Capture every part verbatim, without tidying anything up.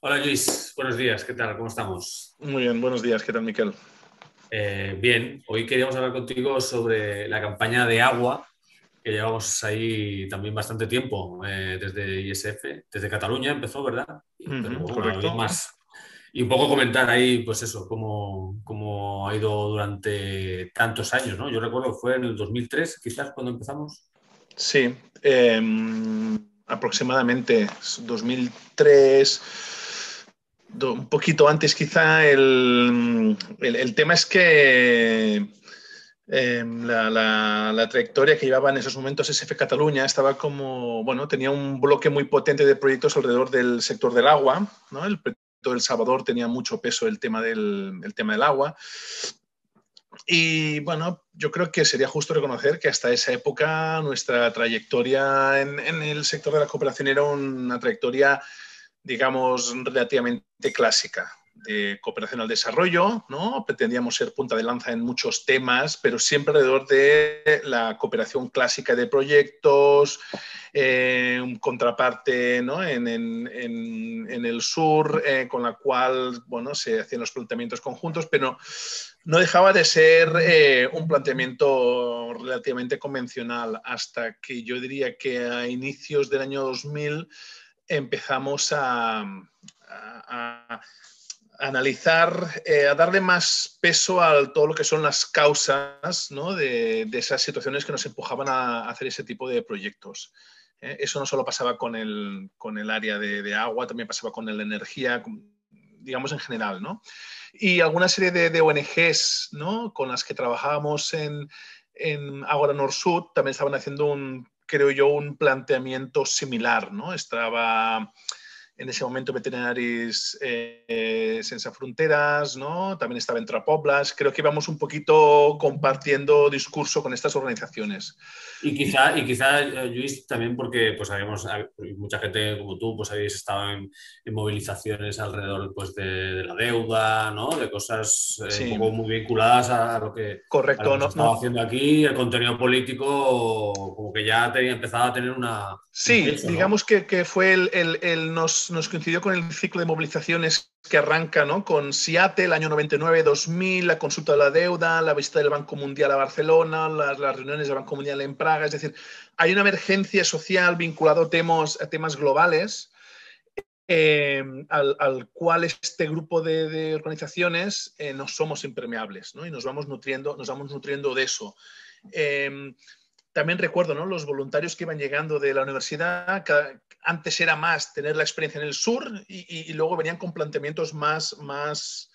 Hola Luis, buenos días, ¿qué tal? ¿Cómo estamos? Muy bien, buenos días, ¿qué tal, Miquel? Eh, bien, hoy queríamos hablar contigo sobre la campaña de agua que llevamos ahí también bastante tiempo, eh, desde I S F, desde Cataluña empezó, ¿verdad? Y- pero Ujú, bueno, había correcto. más. Y un poco comentar ahí, pues eso, cómo, cómo ha ido durante tantos años, ¿no? Yo recuerdo que fue en el dos mil tres, quizás, cuando empezamos. Sí, eh, aproximadamente dos mil tres, do- un poquito antes quizá. El, el- el tema es que eh, la, la- la trayectoria que llevaba en esos momentos S F Cataluña estaba como, bueno, tenía un bloque muy potente de proyectos alrededor del sector del agua, ¿no? El proyecto del Salvador tenía mucho peso el tema del, el tema del agua. Y bueno, yo creo que sería justo reconocer que hasta esa época nuestra trayectoria en, en el sector de la cooperación era una trayectoria, digamos, relativamente clásica de cooperación al desarrollo, ¿no? Pretendíamos ser punta de lanza en muchos temas, pero siempre alrededor de la cooperación clásica de proyectos, eh, un contraparte, ¿no? en, en, en, en, el sur, eh, con la cual, bueno, se hacían los planteamientos conjuntos, pero no dejaba de ser eh, un planteamiento relativamente convencional hasta que yo diría que a inicios del año dos mil empezamos a, a, a analizar, eh, a darle más peso a todo lo que son las causas, ¿no? de, de, esas situaciones que nos empujaban a hacer ese tipo de proyectos. ¿Eh? Eso no solo pasaba con el, con el área de, de agua, también pasaba con la energía, digamos en general, ¿no? Y alguna serie de, de O N Ges, ¿no? Con las que trabajábamos en, en Agora Nord-Sud también estaban haciendo un, creo yo, un planteamiento similar, ¿no? Estaba en ese momento Veterinaris eh, Sense Fronteras, ¿no? También estaba Entre Poblas. Creo que íbamos un poquito compartiendo discurso con estas organizaciones. Y quizá, y quizá, eh, Luis, también porque pues habíamos, hab- mucha gente como tú, pues habéis estado en, en movilizaciones alrededor pues, de, de la deuda, ¿no? De cosas eh, un Sí, poco muy vinculadas a, a lo que, a lo correcto. que se No, estaba no, haciendo aquí. El contenido político como que ya tenía, empezaba a tener una, un sí, peso, ¿no? digamos que, que fue el, el, el nos, nos, coincidió con el ciclo de movilizaciones que arranca, ¿no? Con Seattle, año noventa y nueve dos mil, la consulta de la deuda, la visita del Banco Mundial a Barcelona, las, las reuniones del Banco Mundial en Praga. Es decir, hay una emergencia social vinculada a temas, a temas globales, eh, al, al, cual este grupo de, de organizaciones eh, no somos impermeables, ¿no? Y nos vamos nutriendo, nos vamos nutriendo de eso. Eh, también recuerdo, ¿no? Los voluntarios que iban llegando de la universidad, que antes era más tener la experiencia en el sur y, y, y luego venían con planteamientos más, más,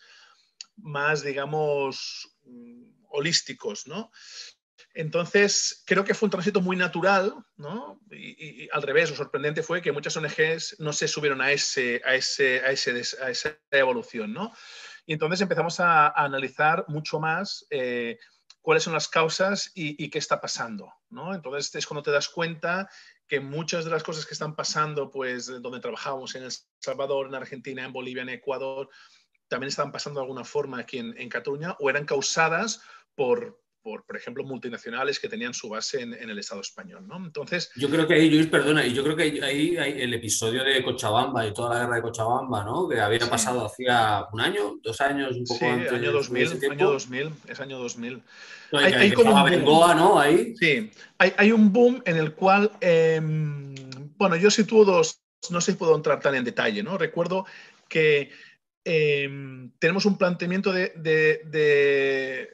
más digamos, holísticos, ¿no? Entonces, creo que fue un tránsito muy natural, ¿no? Y, y, y al revés, lo sorprendente fue que muchas O N Ges no se subieron a, ese, a, ese, a, ese, a esa evolución, ¿no? Y entonces empezamos a, a analizar mucho más eh, cuáles son las causas y, y, qué está pasando, ¿no? Entonces es cuando te das cuenta que muchas de las cosas que están pasando, pues donde trabajamos en El Salvador, en Argentina, en Bolivia, en Ecuador, también estaban pasando de alguna forma aquí en, en Cataluña o eran causadas por, por, por ejemplo, multinacionales que tenían su base en, en el Estado español, ¿no? Entonces, Yo creo que ahí, Luis, perdona, y yo creo que ahí, ahí hay el episodio de Cochabamba y toda la guerra de Cochabamba, ¿no? Que había sí, pasado hacía un año, dos años, un poco sí, año antes de ese dos mil, año tiempo. dos mil, es año dos mil. No, y Hay, que, hay que como estaba un boom, Bengoa, ¿no? Ahí. sí, hay, hay un boom en el cual, eh, bueno, yo sitúo dos, no sé si puedo entrar tan en detalle, ¿no? Recuerdo que eh, tenemos un planteamiento de, de, de,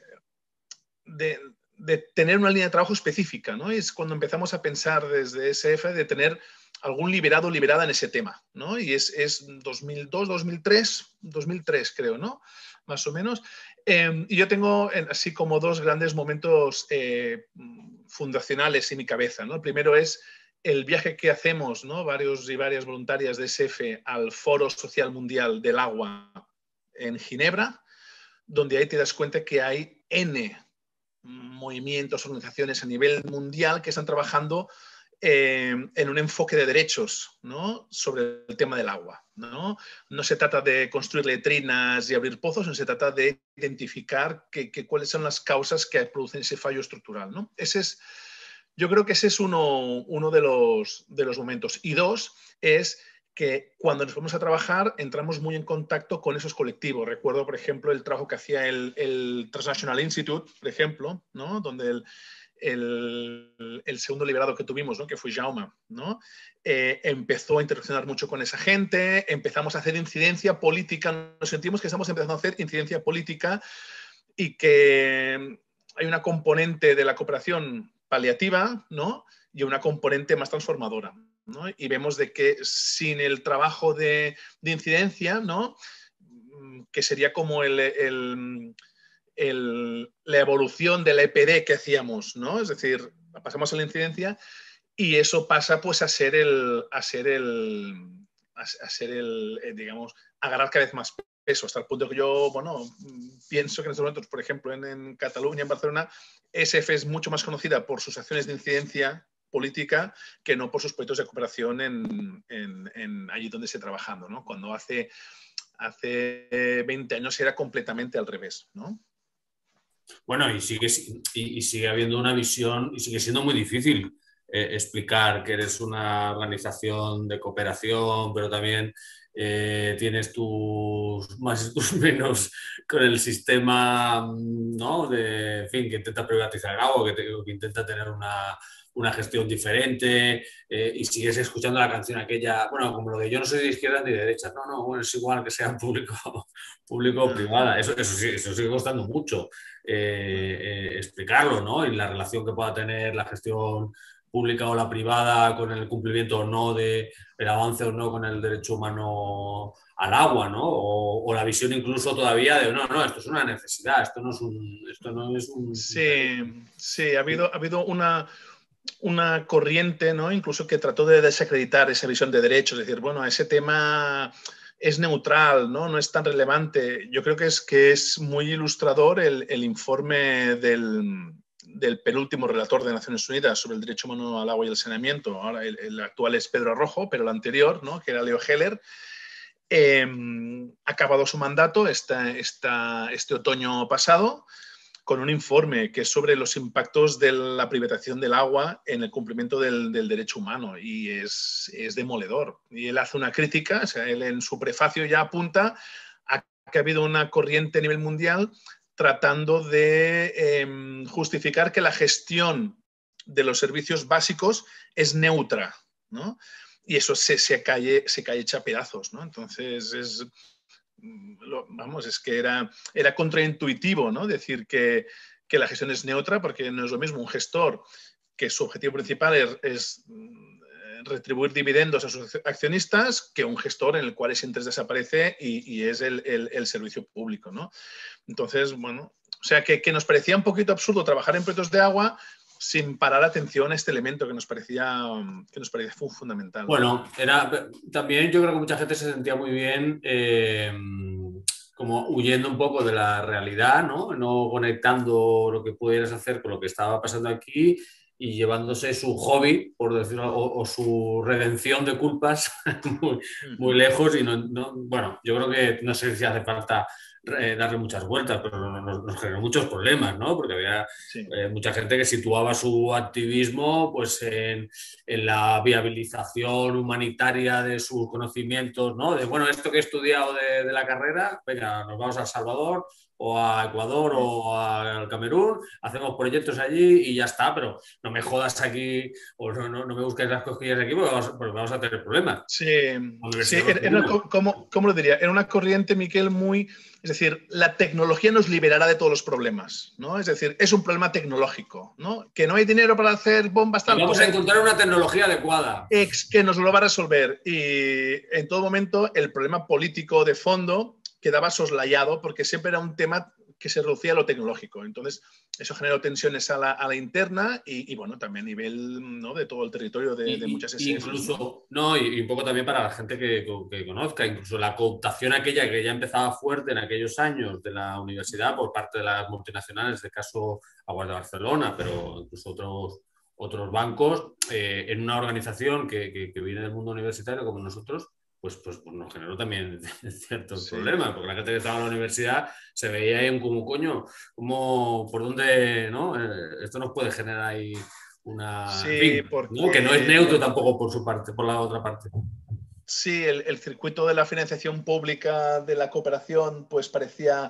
de, de tener una línea de trabajo específica, ¿no? Es cuando empezamos a pensar desde S F de tener algún liberado o liberada en ese tema, ¿no? Y es, es dos mil dos, dos mil tres, dos mil tres creo, ¿no? Más o menos. Eh, y yo tengo así como dos grandes momentos eh, fundacionales en mi cabeza, ¿no? El primero es el viaje que hacemos, ¿no? Varios y varias voluntarias de S F al Foro Social Mundial del Agua en Ginebra, donde ahí te das cuenta que hay N movimientos, organizaciones a nivel mundial que están trabajando eh, en un enfoque de derechos, ¿no? Sobre el tema del agua, ¿no? No se trata de construir letrinas y abrir pozos, no se trata de identificar que, que cuáles son las causas que producen ese fallo estructural, ¿no? Ese es, yo creo que ese es uno, uno de, los, de los momentos. Y dos, es que cuando nos fuimos a trabajar entramos muy en contacto con esos colectivos. Recuerdo, por ejemplo, el trabajo que hacía el, el Transnational Institute, por ejemplo, ¿no? Donde el, el, el segundo liberado que tuvimos, ¿no? Que fue Jaume, ¿no? Eh, empezó a interaccionar mucho con esa gente, empezamos a hacer incidencia política, nos sentimos que estamos empezando a hacer incidencia política y que hay una componente de la cooperación paliativa, ¿no? Y una componente más transformadora, ¿no? Y vemos de que sin el trabajo de, de incidencia, ¿no? Que sería como el, el, el, la evolución de la E P D que hacíamos, ¿no? Es decir, pasamos a la incidencia y eso pasa pues a ser el, a ser el, a, a ser el, eh, digamos, agarrar cada vez más peso, hasta el punto que yo, bueno, pienso que en estos momentos, por ejemplo, en, en Cataluña, en Barcelona, E S F es mucho más conocida por sus acciones de incidencia política que no por sus proyectos de cooperación en, en, en allí donde esté trabajando, ¿no? Cuando hace, hace veinte años era completamente al revés, ¿no? Bueno, y sigue, y, y sigue habiendo una visión, y sigue siendo muy difícil eh, explicar que eres una organización de cooperación, pero también eh, tienes tus más y tus menos con el sistema, ¿no? De, en fin, que intenta privatizar el agua, que, te, que intenta tener una, una gestión diferente, eh, y sigues escuchando la canción aquella, bueno, como lo de yo no soy de izquierda ni de derecha, no, no, bueno, es igual que sea público, público o privada, eso, eso, sí, eso sigue costando mucho. Eh, eh, explicarlo, ¿no? Y la relación que pueda tener la gestión pública o la privada con el cumplimiento o no de el avance o no con el derecho humano al agua, ¿no? O, o la visión incluso todavía de no, no, esto es una necesidad, esto no es un... Esto no es un... Sí, sí, ha habido, ha habido una, una corriente, ¿no? Incluso que trató de desacreditar esa visión de derechos, es decir, bueno, ese tema es neutral, ¿no? No es tan relevante. Yo creo que es, que es muy ilustrador el, el informe del, del penúltimo relator de Naciones Unidas sobre el derecho humano al agua y el saneamiento. Ahora el, el actual es Pedro Arrojo, pero el anterior, ¿no? Que era Leo Heller. Eh, ha acabado su mandato esta, esta, este otoño pasado con un informe que es sobre los impactos de la privatización del agua en el cumplimiento del, del derecho humano y es, es demoledor. Y él hace una crítica, o sea, él en su prefacio ya apunta a que ha habido una corriente a nivel mundial tratando de eh, justificar que la gestión de los servicios básicos es neutra, ¿no? Y eso se, se, cae, se cae hecha a pedazos, ¿no? Entonces es... vamos, es que era, era contraintuitivo, ¿no? Decir que, que la gestión es neutra, porque no es lo mismo un gestor que su objetivo principal es, es retribuir dividendos a sus accionistas que un gestor en el cual ese interés desaparece y, y es el, el, el servicio público, ¿no? Entonces, bueno, o sea, que, que nos parecía un poquito absurdo trabajar en proyectos de agua sin parar atención a este elemento que nos parecía, que nos parecía fundamental. Bueno, era, también yo creo que mucha gente se sentía muy bien eh, como huyendo un poco de la realidad, ¿no? No conectando lo que pudieras hacer con lo que estaba pasando aquí y llevándose su hobby, por decirlo, o, o su redención de culpas muy, muy lejos. Y no, no, bueno, yo creo que no sé si hace falta eh, darle muchas vueltas, pero nos, nos generó muchos problemas, ¿no? Porque había sí. eh, mucha gente que situaba su activismo pues, en, en la viabilización humanitaria de sus conocimientos, ¿no? De, bueno, esto que he estudiado de, de la carrera, venga, nos vamos a El Salvador o a Ecuador o al Camerún, hacemos proyectos allí y ya está, pero no me jodas aquí o no, no, no me busques las cosquillas aquí porque vamos, porque vamos a tener problemas. Sí, sí era, era una, ¿cómo, ¿cómo lo diría? Era una corriente, Miquel, muy... Es decir, la tecnología nos liberará de todos los problemas, ¿no? Es decir, es un problema tecnológico, ¿no? Que no hay dinero para hacer bombas tal. Y vamos pues, a encontrar una tecnología adecuada. Ex que nos lo va a resolver. Y en todo momento el problema político de fondo quedaba soslayado porque siempre era un tema que se reducía a lo tecnológico. Entonces, eso generó tensiones a la, a la interna y, y, bueno, también a nivel, ¿no? De todo el territorio de, y, de muchas S Fs. Incluso, ¿no? no y, y un poco también para la gente que, que conozca, incluso la cooptación aquella que ya empezaba fuerte en aquellos años de la universidad por parte de las multinacionales, de caso Aguas de Barcelona, pero incluso otros, otros bancos, eh, en una organización que, que, que viene del mundo universitario como nosotros, pues, pues, pues nos generó también ciertos sí. problemas, porque la gente que estaba en la universidad se veía ahí como, coño, como, por dónde, ¿no? Eh, esto nos puede generar ahí una... Sí, en fin, porque... ¿no? Que no es neutro tampoco por su parte, por la otra parte. Sí, el, el circuito de la financiación pública de la cooperación pues parecía,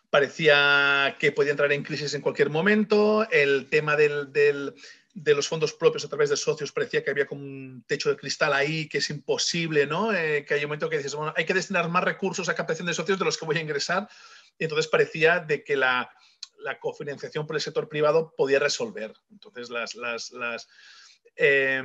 parecía que podía entrar en crisis en cualquier momento. El tema del, del, de los fondos propios a través de socios parecía que había como un techo de cristal ahí, que es imposible, ¿no? Eh, que hay un momento que dices, bueno, hay que destinar más recursos a captación de socios de los que voy a ingresar. Y entonces parecía de que la, la cofinanciación por el sector privado podía resolver. Entonces las... las, las Eh,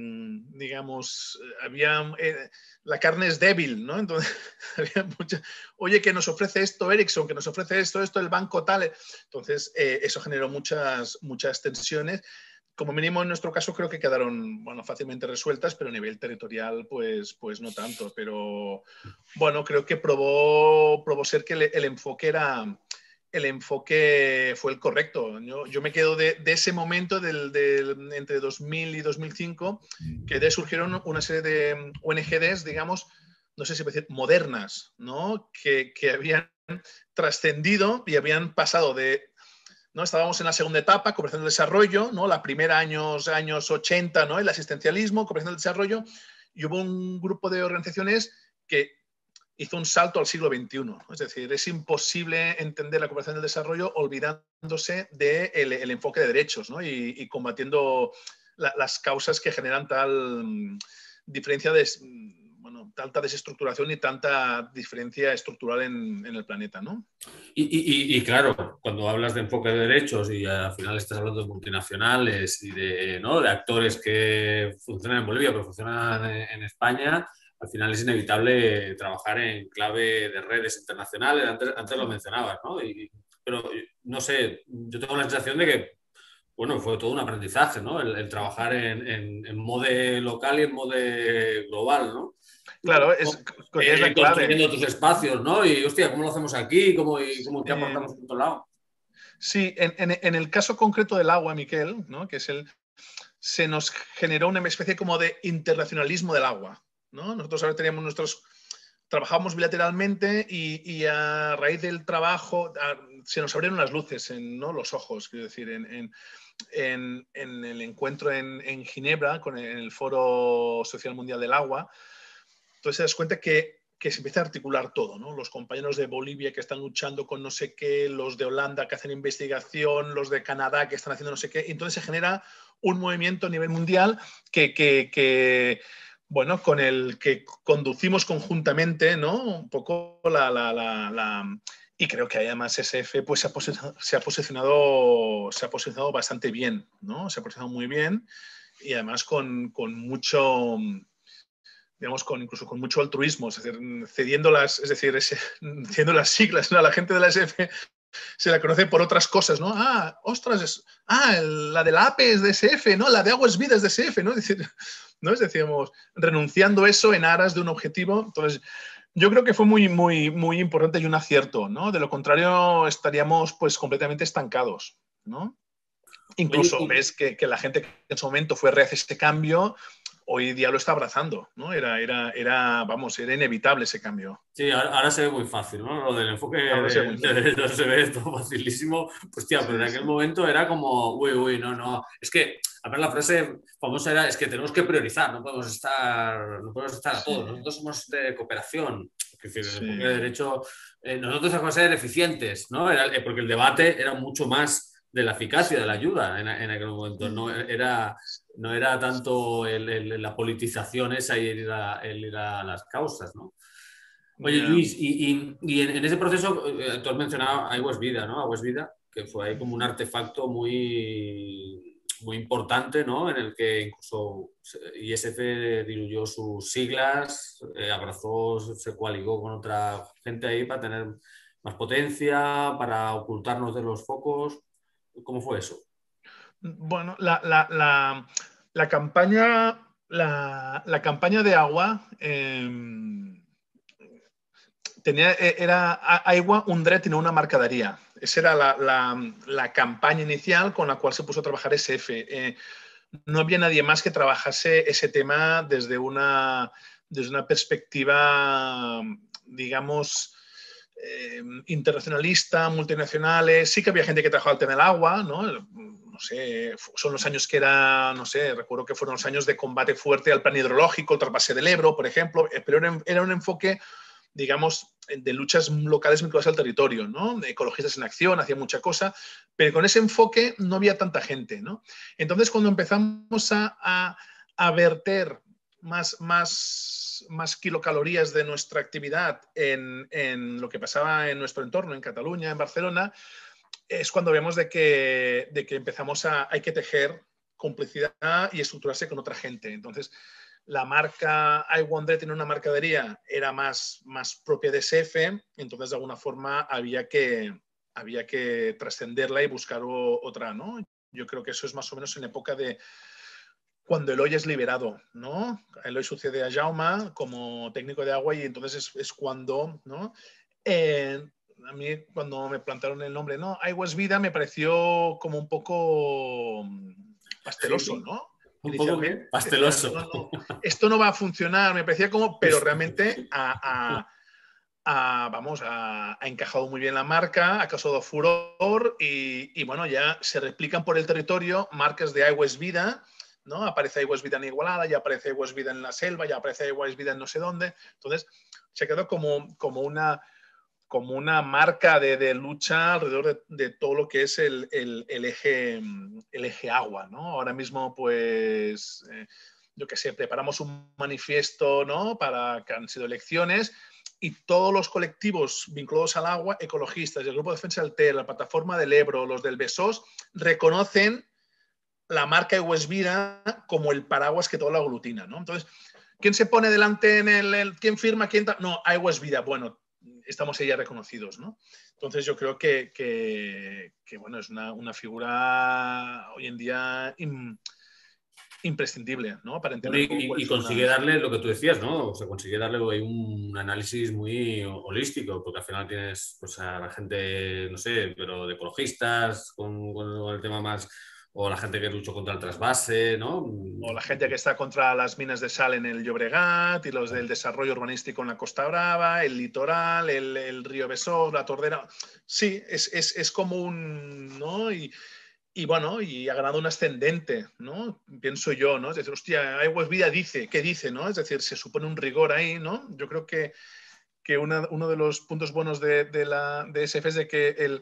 digamos, había, eh, la carne es débil, ¿no? Entonces, había mucha, oye, que nos ofrece esto Ericsson, que nos ofrece esto, esto, el banco tal. Entonces, eh, eso generó muchas, muchas tensiones. Como mínimo, en nuestro caso, creo que quedaron, bueno, fácilmente resueltas, pero a nivel territorial, pues, pues no tanto. Pero, bueno, creo que probó, probó ser que el, el enfoque era... el enfoque fue el correcto. Yo, yo me quedo de, de ese momento del, del, entre dos mil y dos mil cinco, que de surgieron una serie de O N G Ds, digamos, no sé si puedo decir, modernas, ¿no? Que, que habían trascendido y habían pasado de... ¿no? Estábamos en la segunda etapa, cooperación del desarrollo, ¿no? La primera años, años ochenta, ¿no? El asistencialismo, cooperación del desarrollo, y hubo un grupo de organizaciones que hizo un salto al siglo veintiuno. Es decir, es imposible entender la cooperación del desarrollo olvidándose del de el enfoque de derechos, ¿no? y, y combatiendo la, las causas que generan tal um, diferencia de, bueno, tanta desestructuración y tanta diferencia estructural en, en el planeta, ¿no? Y, y, y, claro, cuando hablas de enfoque de derechos y al final estás hablando de multinacionales y de, ¿no? de actores que funcionan en Bolivia pero funcionan en, en España, al final es inevitable trabajar en clave de redes internacionales. Antes, antes lo mencionabas, ¿no? Y, pero no sé, yo tengo la sensación de que, bueno, fue todo un aprendizaje, ¿no? El, el trabajar en, en, en modo local y en modo global, ¿no? Claro, es, es la Eh, clave. construyendo tus espacios, ¿no? Y, hostia, ¿cómo lo hacemos aquí? ¿Cómo, y, cómo, ¿qué Eh, aportamos por otro lado? sí, en, en, en el caso concreto del agua, Miquel, ¿no? Que es el, se nos generó una especie como de internacionalismo del agua, ¿no? Nosotros ahora teníamos nuestros... Trabajamos bilateralmente y, y a raíz del trabajo a, se nos abrieron las luces, en, ¿no? los ojos, quiero decir, en, en, en, en el encuentro en, en Ginebra, con el, en el Foro Social Mundial del Agua. Entonces te das cuenta que, que se empieza a articular todo, ¿no? Los compañeros de Bolivia que están luchando con no sé qué, los de Holanda que hacen investigación, los de Canadá que están haciendo no sé qué. Y entonces se genera un movimiento a nivel mundial que, que, que bueno, con el que conducimos conjuntamente, ¿no? Un poco la... la, la, la y creo que además S F pues, se, ha posicionado, se, ha posicionado, se ha posicionado bastante bien, ¿no? Se ha posicionado muy bien y además con, con mucho... digamos, con, incluso con mucho altruismo, es decir, cediendo las, es decir, ese, cediendo las siglas, ¿no? A la gente de la S F se la conoce por otras cosas, ¿no? Ah, ostras, es, ah, la de la A P E es de S F, ¿no? La de Aguas Vidas de S F, ¿no? Es decir, ¿no? Es decir, renunciando eso en aras de un objetivo. Entonces, yo creo que fue muy, muy, muy importante y un acierto, ¿no? De lo contrario, estaríamos pues completamente estancados, ¿no? Oye, Incluso y, ves que, que la gente que en su momento fue reacia a este cambio, hoy día lo está abrazando, ¿no? Era, era, era, vamos, era inevitable ese cambio. sí, ahora, ahora se ve muy fácil, ¿no? Lo del enfoque Ahora se ve de, muy de fácil. derechos se ve todo facilísimo. Pues, tía, pero en Sí, aquel sí. momento era como, uy, uy, no, no. Es que, a ver, la frase famosa era, es que tenemos que priorizar, no podemos estar, no podemos estar a Sí, todos. Nosotros somos de cooperación. Es decir, el sí. enfoque de derecho, eh, nosotros tenemos que ser eficientes, ¿no? Era, eh, porque el debate era mucho más de la eficacia, de la ayuda en, en aquel momento. No era, no era tanto el, el, la politización esa y el ir, a, el ir a las causas, ¿no? Oye, Yeah. Luis, y, y, y en, en, ese proceso, eh, tú has mencionado a Aguas Vida, ¿no? Aguas Vida, que fue ahí como un artefacto muy, muy importante, ¿no? En el que incluso I S F diluyó sus siglas, eh, abrazó, se coaligó con otra gente ahí para tener más potencia, para ocultarnos de los focos. ¿Cómo fue eso? Bueno, la, la, la, la campaña, la, la, campaña de agua eh, tenía, era Aigua un dret i no una mercaderia. Esa era la, la, la, campaña inicial con la cual se puso a trabajar S F. Eh, no había nadie más que trabajase ese tema desde una, desde una perspectiva, digamos, eh, internacionalista, multinacionales. Sí que había gente que trabajaba el tema del agua, ¿no? No sé, son los años que era, no sé, recuerdo que fueron los años de combate fuerte al plan hidrológico, el trasvase del Ebro, por ejemplo, pero era, era un enfoque, digamos, de luchas locales vinculadas al territorio, ¿no? De ecologistas en acción, hacía mucha cosa, pero con ese enfoque no había tanta gente, ¿no? Entonces, cuando empezamos a, a, a verter más, más, más kilocalorías de nuestra actividad en, en lo que pasaba en nuestro entorno, en Cataluña, en Barcelona, es cuando vemos de que, de que empezamos a, hay que tejer complicidad y estructurarse con otra gente. Entonces, la marca I Wonder tiene una mercadería, era más, más propia de S F, entonces de alguna forma había que, había que trascenderla y buscar o, otra, ¿no? Yo creo que eso es más o menos en la época de cuando Eloy es liberado, ¿no? Eloy sucede a Jaume como técnico de agua y entonces es, es cuando, ¿no? Eh, a mí cuando me plantaron el nombre, no, Agua es Vida, me pareció como un poco pasteloso, ¿no? Un poco ¿qué? Pasteloso. Decía, no, no, esto no va a funcionar, me parecía como, pero realmente a, a, a, vamos, ha, ha encajado muy bien la marca, ha causado furor y, y bueno, ya se replican por el territorio marcas de Agua es Vida, ¿no? Aparece Agua es Vida en Igualada, ya aparece Agua es Vida en la Selva, ya aparece Agua es Vida en no sé dónde. Entonces, se quedó como, como una como una marca de, de lucha alrededor de, de todo lo que es el, el, el, eje, el eje agua, ¿no? Ahora mismo, pues, eh, yo qué sé, preparamos un manifiesto, ¿no? Para que han sido elecciones y todos los colectivos vinculados al agua, ecologistas, el Grupo de Defensa del Ter, la Plataforma del Ebro, los del Besós, reconocen la marca Agua es Vida como el paraguas que todo lo aglutina, ¿no? Entonces, ¿quién se pone delante en el, el quién firma? ¿Quién no, Agua es Vida. Bueno, estamos ahí ya reconocidos, ¿no? Entonces yo creo que, que, que bueno, es una, una, figura hoy en día im, imprescindible, ¿no? Para entender bueno, y, y consigue las... darle lo que tú decías, ¿no? O sea, consigue darle un análisis muy holístico, porque al final tienes pues, a la gente, no sé, pero de ecologistas, con, con el tema más... o la gente que luchó contra el trasvase, ¿no? O la gente que está contra las minas de sal en el Llobregat y los del desarrollo urbanístico en la Costa Brava, el litoral, el, el río Besós, la Tordera. Sí, es, es, es como un... ¿no? Y, y bueno, y ha ganado un ascendente, ¿no? Pienso yo, ¿no? Es decir, hostia, Agua es Vida dice, ¿qué dice, no? Es decir, se supone un rigor ahí, ¿no? Yo creo que, que una, uno de los puntos buenos de, de la de S F es de que el...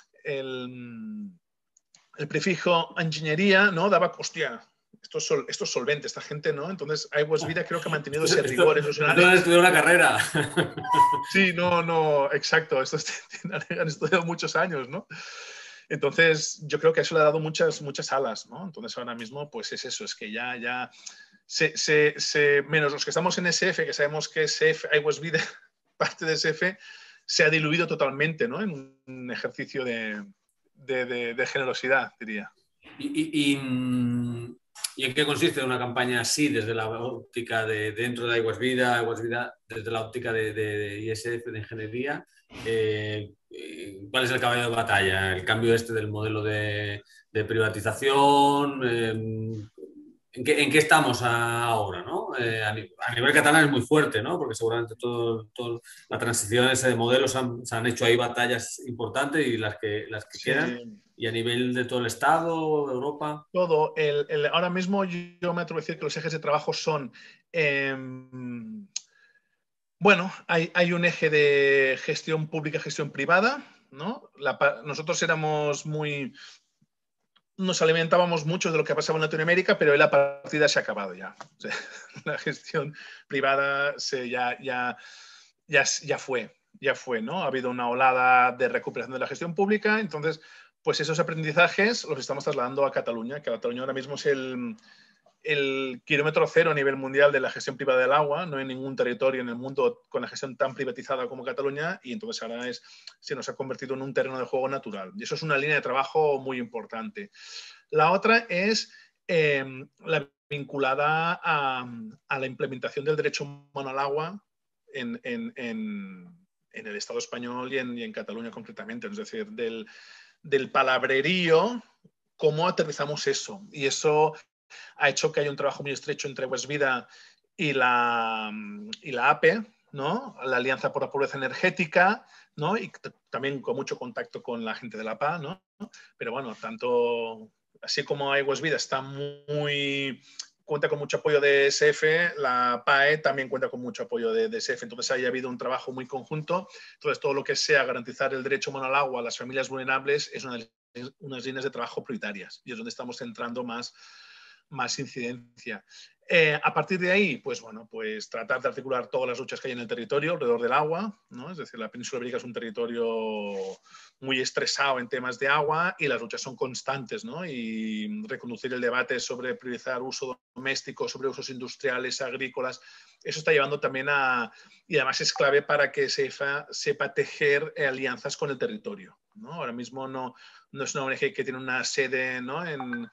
el el prefijo ingeniería, ¿no? Daba, hostia, esto es, sol, esto es solvente, esta gente, ¿no? Entonces, Agua es Vida creo que ha mantenido ese esto, rigor. Esto han estudiado una carrera. Sí, no, no, exacto. Esto han estudiado muchos años, ¿no? Entonces, yo creo que eso le ha dado muchas, muchas alas, ¿no? Entonces, ahora mismo, pues es eso, es que ya, ya, se, se, se, menos los que estamos en S F, que sabemos que S F, Agua es Vida, parte de S F, se ha diluido totalmente, ¿no? En un ejercicio de... De, de, de generosidad, diría. ¿Y, y, y, ¿Y en qué consiste una campaña así, desde la óptica de dentro de Agua es Vida, Agua es Vida, desde la óptica de, de, de I S F, de ingeniería? Eh, ¿Cuál es el caballo de batalla? ¿El cambio este del modelo de, de privatización? Eh, ¿En qué, ¿En qué estamos ahora? ¿No? Eh, a, a nivel catalán es muy fuerte, ¿no? Porque seguramente todo, todo la transición ese de modelos se han, se han hecho ahí batallas importantes y las que, las que sí. quedan. Y a nivel de todo el Estado, de Europa. Todo. El, el, ahora mismo yo me atrevo a decir que los ejes de trabajo son... Eh, bueno, hay, hay un eje de gestión pública, gestión privada, ¿no? La, nosotros éramos muy... Nos alimentábamos mucho de lo que pasaba en Latinoamérica, pero la partida se ha acabado ya. O sea, la gestión privada se, ya, ya, ya, ya fue, ya fue, ¿no? Ha habido una olada de recuperación de la gestión pública, entonces, pues esos aprendizajes los estamos trasladando a Cataluña, que Cataluña ahora mismo es el, el kilómetro cero a nivel mundial de la gestión privada del agua. No hay ningún territorio en el mundo con la gestión tan privatizada como Cataluña y entonces ahora es, se nos ha convertido en un terreno de juego natural. Y eso es una línea de trabajo muy importante. La otra es eh, la vinculada a, a la implementación del derecho humano al agua en, en, en, en el Estado español y en, y en Cataluña concretamente. Es decir, del, del palabrerío, cómo aterrizamos eso. Y eso ha hecho que haya un trabajo muy estrecho entre Agua es Vida y la, y la A P E, ¿no? La Alianza por la Pobreza Energética, ¿no? Y también con mucho contacto con la gente de la P A, ¿no? Pero bueno, tanto así como Aigües Vida está muy, cuenta con mucho apoyo de E S F, la P A E también cuenta con mucho apoyo de, de E S F. Entonces ahí ha habido un trabajo muy conjunto. Entonces todo lo que sea garantizar el derecho humano al agua a las familias vulnerables es una de unas líneas de trabajo prioritarias y es donde estamos centrando más, más incidencia. Eh, a partir de ahí, pues bueno, pues tratar de articular todas las luchas que hay en el territorio alrededor del agua, ¿no? Es decir, la península ibérica es un territorio muy estresado en temas de agua y las luchas son constantes, ¿no? Y reconducir el debate sobre priorizar uso doméstico, sobre usos industriales, agrícolas, eso está llevando también a... Y además es clave para que sepa, sepa tejer alianzas con el territorio, ¿no? Ahora mismo no, no es una O N G que tiene una sede, ¿no? en...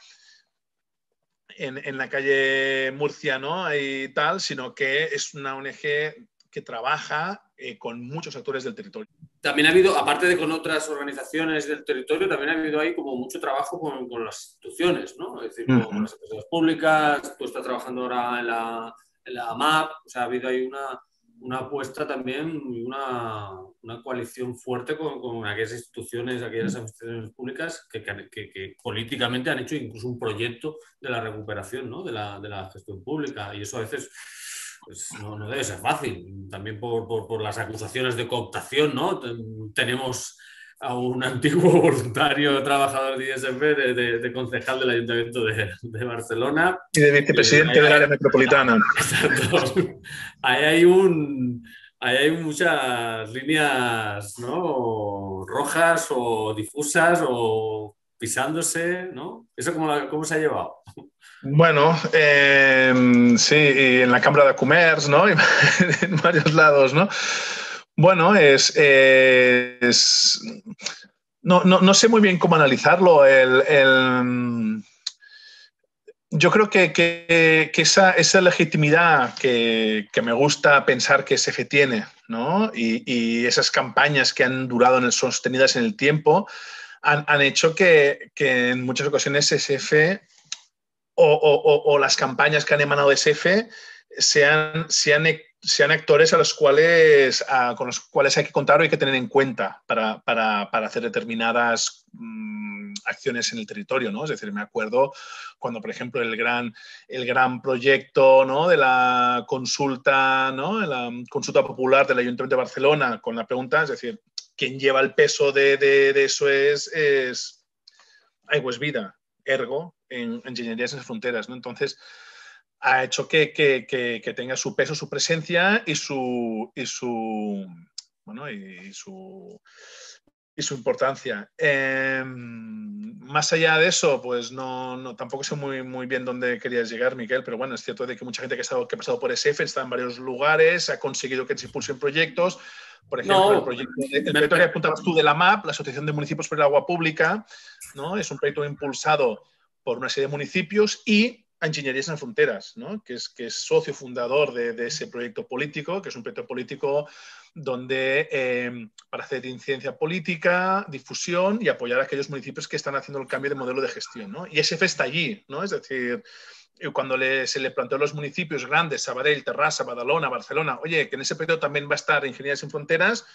En, en la calle Murcia, ¿no? Y tal, sino que es una O N G que trabaja eh, con muchos actores del territorio. También ha habido, aparte de con otras organizaciones del territorio, también ha habido ahí como mucho trabajo con, con las instituciones, ¿no? Es decir, con, Uh-huh. con las empresas públicas, tú estás trabajando ahora en la, en la A M A P, o sea, ha habido ahí una, una apuesta también, una, una coalición fuerte con, con aquellas instituciones, aquellas administraciones públicas que, que, que políticamente han hecho incluso un proyecto de la recuperación, ¿no? de, la, de la gestión pública, y eso a veces... Pues no, no debe ser fácil, también por, por, por las acusaciones de cooptación, ¿no? Tenemos a un antiguo voluntario trabajador de I S F, de, de, de concejal del Ayuntamiento de, de Barcelona. Y de vicepresidente del área metropolitana. Exacto. Ahí hay un... Ahí hay muchas líneas, ¿no? Rojas o difusas o pisándose, ¿no? ¿Eso cómo, cómo se ha llevado? Bueno, eh, sí, y en la Cámara de Comercio, ¿no? Y en varios lados, ¿no? Bueno, es... es no, no, no sé muy bien cómo analizarlo. El... el Yo creo que, que, que esa, esa legitimidad que, que me gusta pensar que E S F tiene, ¿no? Y, y esas campañas que han durado en el, sostenidas en el tiempo han, han hecho que, que en muchas ocasiones E S F o, o, o las campañas que han emanado de E S F sean, sean, sean actores a los cuales, a, con los cuales hay que contar o hay que tener en cuenta para, para, para hacer determinadas mmm, acciones en el territorio, ¿no? Es decir, me acuerdo cuando, por ejemplo, el gran, el gran proyecto, ¿no? de la consulta, ¿no? la consulta popular del Ayuntamiento de Barcelona con la pregunta, es decir, quien lleva el peso de, de, de eso es, es Aigües Vida, ergo, en Ingeniería Sin Fronteras, ¿no? Entonces, ha hecho que, que, que, que tenga su peso, su presencia y su, y su, bueno, y su, y su importancia. Eh, más allá de eso, pues no, no, tampoco sé muy, muy bien dónde querías llegar, Miquel, pero bueno, es cierto de que mucha gente que ha, estado, que ha pasado por E S F está en varios lugares, ha conseguido que se impulsen proyectos. Por ejemplo, no, el proyecto, el proyecto que apuntabas tú de la M A P, la Asociación de Municipios por el Agua Pública, ¿no? Es un proyecto impulsado por una serie de municipios y Ingeniería Sin Fronteras, ¿no? que, es, que es socio fundador de, de ese proyecto político, que es un proyecto político donde eh, para hacer incidencia política, difusión y apoyar a aquellos municipios que están haciendo el cambio de modelo de gestión, ¿no? Y E S F está allí, ¿no? Es decir, cuando le, se le planteó a los municipios grandes, Sabadell, Terrassa, Badalona, Barcelona, oye, que en ese proyecto también va a estar Ingeniería Sin Fronteras,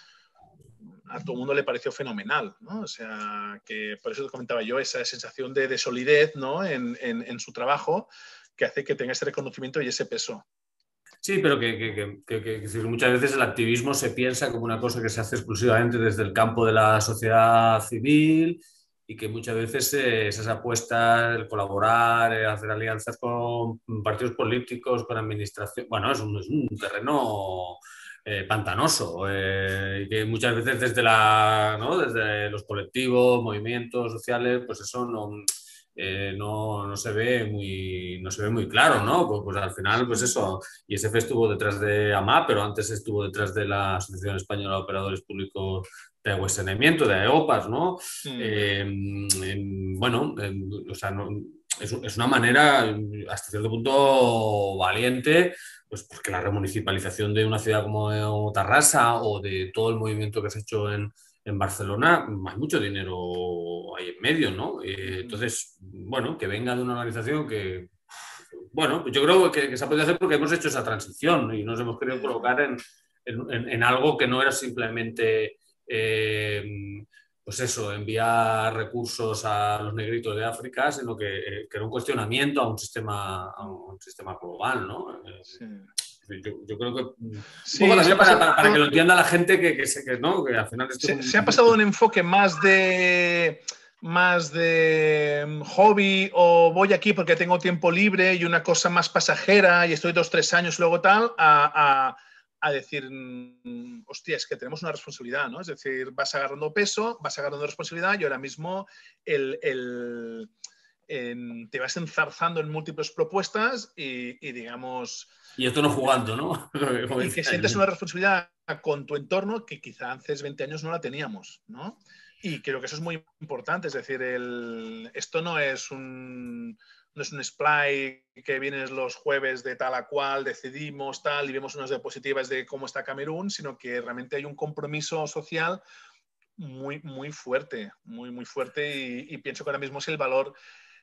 a todo el mundo le pareció fenomenal, ¿no? O sea, que por eso te comentaba yo, esa sensación de, de solidez, ¿no? en, en, en su trabajo que hace que tenga ese reconocimiento y ese peso. Sí, pero que, que, que, que, que muchas veces el activismo se piensa como una cosa que se hace exclusivamente desde el campo de la sociedad civil y que muchas veces eh, esas apuestas, el colaborar, eh, hacer alianzas con partidos políticos, con administración, bueno, es un, es un terreno eh, pantanoso eh, y que muchas veces desde, la, ¿no? desde los colectivos, movimientos sociales, pues eso no... Eh, no, no, se ve muy, no se ve muy claro, ¿no? Pues, pues al final, pues eso, I S F estuvo detrás de A M A, pero antes estuvo detrás de la Asociación Española de Operadores Públicos de Agua y Saneamiento, de AEOPAS, ¿no? Mm. Eh, en, bueno, en, o sea, no, es, es una manera, hasta cierto punto, valiente, pues porque la remunicipalización de una ciudad como Tarrasa o de todo el movimiento que se ha hecho en en Barcelona hay mucho dinero ahí en medio, ¿no? Eh, entonces, bueno, que venga de una organización que, bueno, pues yo creo que, que se ha podido hacer porque hemos hecho esa transición y nos hemos querido colocar en, en, en, en algo que no era simplemente, eh, pues eso, enviar recursos a los negritos de África, sino que, eh, que era un cuestionamiento a un sistema, a un sistema global, ¿no? Sí. Yo, yo creo que un poco Sí, se también ha para, pasado, para, para que lo entienda la gente que, que, que, ¿no? Que al final esto es se, un... se ha pasado un enfoque más de más de hobby o voy aquí porque tengo tiempo libre y una cosa más pasajera y estoy dos, tres años luego tal, a, a, a decir, hostia, es que tenemos una responsabilidad, ¿no? Es decir, vas agarrando peso, vas agarrando responsabilidad y ahora mismo el, el, en, te vas enzarzando en múltiples propuestas y, y digamos... Y esto no jugando, ¿no? Y que sientes una responsabilidad con tu entorno que quizá hace veinte años no la teníamos, ¿no? Y creo que eso es muy importante, es decir, el, esto no es un no es un splay que vienes los jueves de tal a cual, decidimos tal y vemos unas diapositivas de cómo está Camerún, sino que realmente hay un compromiso social muy, muy fuerte, muy, muy fuerte y, y pienso que ahora mismo es el valor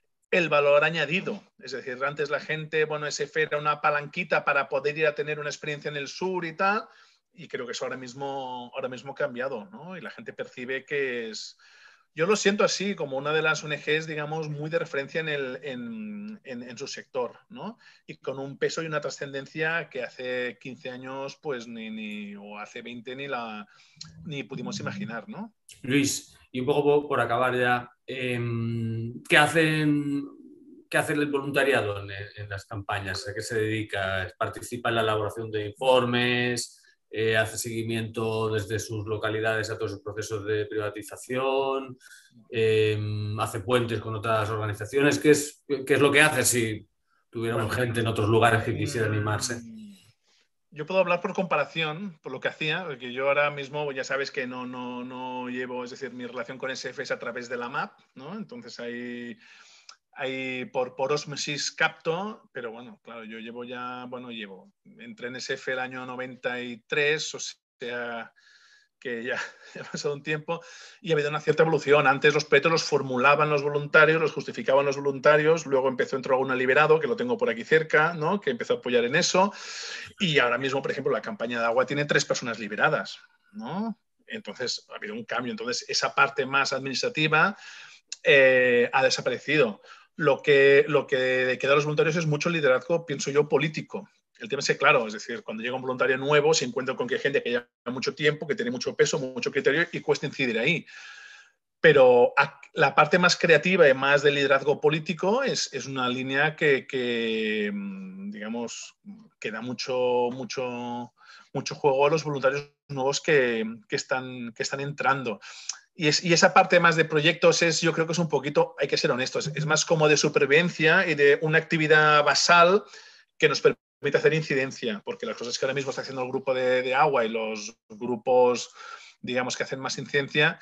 el valor añadido. Es decir, antes la gente, bueno, S F era una palanquita para poder ir a tener una experiencia en el sur y tal, y creo que eso ahora mismo, ahora mismo ha cambiado, ¿no? Y la gente percibe que es... Yo lo siento así, como una de las O N Ges, digamos, muy de referencia en, el, en, en, en su sector, ¿no? Y con un peso y una trascendencia que hace quince años, pues, ni, ni o hace veinte ni, la, ni pudimos imaginar, ¿no? Luis, y un poco por, por acabar ya, eh, ¿qué hacen, qué hace el voluntariado en, en, las campañas? ¿A qué se dedica? ¿Participa en la elaboración de informes? Eh, ¿Hace seguimiento desde sus localidades a todos los procesos de privatización? Eh, ¿Hace puentes con otras organizaciones? ¿Qué es, qué es lo que hace si tuviéramos Bueno, gente en otros lugares que quisiera animarse? mmm, yo puedo hablar por comparación, por lo que hacía, porque yo ahora mismo ya sabes que no, no, no llevo, es decir, mi relación con S F es a través de la M A P, ¿no? Entonces ahí, ahí por, por osmosis capto, pero bueno, claro, yo llevo ya, bueno, llevo, entré en S F el año noventa y tres, o sea, que ya, ya ha pasado un tiempo y ha habido una cierta evolución. Antes los proyectos los formulaban los voluntarios, los justificaban los voluntarios, luego empezó, entró alguna liberado, que lo tengo por aquí cerca, ¿no? Que empezó a apoyar en eso. Y ahora mismo, por ejemplo, la campaña de agua tiene tres personas liberadas, ¿no? Entonces ha habido un cambio. Entonces esa parte más administrativa eh, ha desaparecido. Lo que, lo que queda a los voluntarios es mucho liderazgo, pienso yo, político. El tema es que, claro, es decir, cuando llega un voluntario nuevo, se encuentra con que hay gente que lleva mucho tiempo, que tiene mucho peso, mucho criterio y cuesta incidir ahí. Pero la parte más creativa y más de liderazgo político es, es una línea que, que, digamos, que da mucho, mucho, mucho juego a los voluntarios nuevos que, que, están, que están entrando. Y, es, y esa parte más de proyectos es, yo creo que es un poquito, hay que ser honestos, es más como de supervivencia y de una actividad basal que nos permite hacer incidencia, porque las cosas que ahora mismo está haciendo el grupo de, de agua y los grupos, digamos, que hacen más incidencia,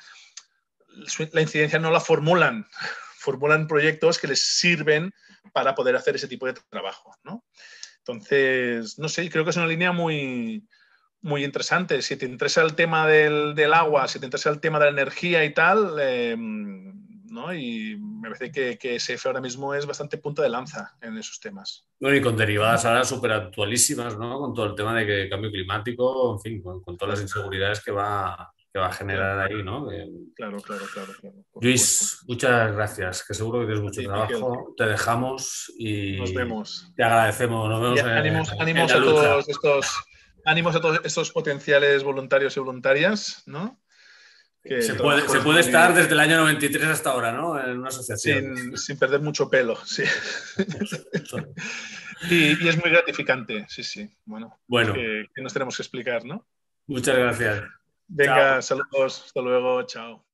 la incidencia no la formulan, formulan proyectos que les sirven para poder hacer ese tipo de trabajo, ¿no? Entonces, no sé, creo que es una línea muy, muy interesante. Si te interesa el tema del, del agua, si te interesa el tema de la energía y tal, eh, ¿no? Y me parece que, que S F ahora mismo es bastante punta de lanza en esos temas. Bueno, y con derivadas ahora súper actualísimas, ¿no? Con todo el tema de que cambio climático, en fin, con, con todas las inseguridades que va, que va a generar Claro, ahí, ¿no? Eh, claro, claro, claro, claro, por supuesto. Luis, muchas gracias, que seguro que tienes A mucho ti, Miquel. trabajo. Te dejamos Nos y vemos. te agradecemos. Nos Y vemos en, ánimos, en ánimos la a lucha. todos estos, ánimos a todos estos potenciales voluntarios y voluntarias, ¿no? Que Se el puede, trabajo se es puede estar muy... desde el año noventa y tres hasta ahora, ¿no? En una asociación. Sin, sin perder mucho pelo, sí. y, y es muy gratificante, sí, sí. Bueno, Bueno, que, que nos tenemos que explicar, ¿no? muchas gracias. Chao. Venga, saludos, hasta luego, chao.